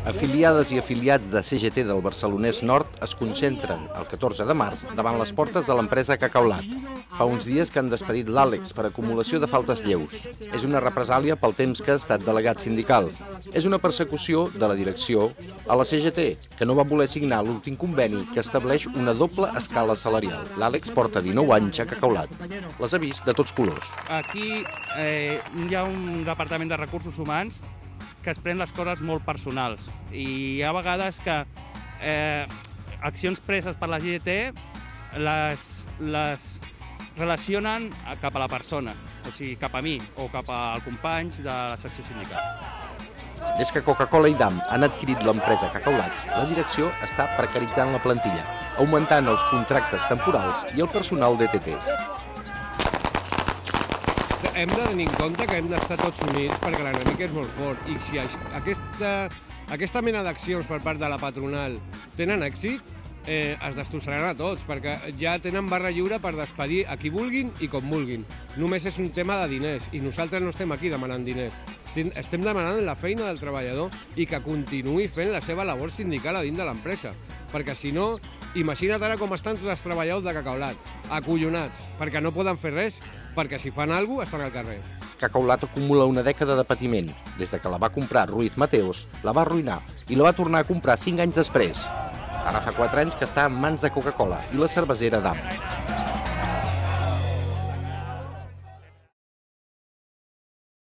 Afiliades i afiliats de CGT del Barcelonès Nord es concentren el 14 de març davant les portes de l'empresa Cacaulat. Fa uns dies que han despedit l'Àlex per acumulació de faltes lleus. És una represàlia pel temps que ha estat delegat sindical. És una persecució de la direcció a la CGT, que no va voler signar l'últim conveni que estableix una doble escala salarial. L'Àlex porta 19 anys a Cacaulat. Les ha vist de tots colors. Aquí hi ha un departament de recursos humans que es pren les coses molt personals i hi ha vegades que accions preses per la CGT les relacionen cap a la persona, o sigui, cap a mi o cap als companys de la secció sindical. Des que Coca-Cola i Damm han adquirit l'empresa Cacaulat, la direcció està precaritzant la plantilla, augmentant els contractes temporals i el personal d'ETTs. Hem de tenir en compte que hem d'estar tots units perquè l'enemic és molt fort i si aquesta mena d'accions per part de la patronal tenen èxit, es destrossaran a tots perquè ja tenen barra lliure per despedir a qui vulguin i com vulguin. Només és un tema de diners i nosaltres no estem aquí demanant diners. Estem demanant la feina del treballador i que continuï fent la seva labor sindical a dins de l'empresa. Perquè si no, imagina't ara com estan tots els treballadors de Cacaulat, acollonats, perquè no poden fer res, perquè si fan alguna cosa estan al carrer. Cacaulat acumula una dècada de patiment. Des que la va comprar Ruiz Mateos, la va arruïnar i la va tornar a comprar 5 anys després. Ara fa 4 anys que està en mans de Coca-Cola i la cervesera Damm.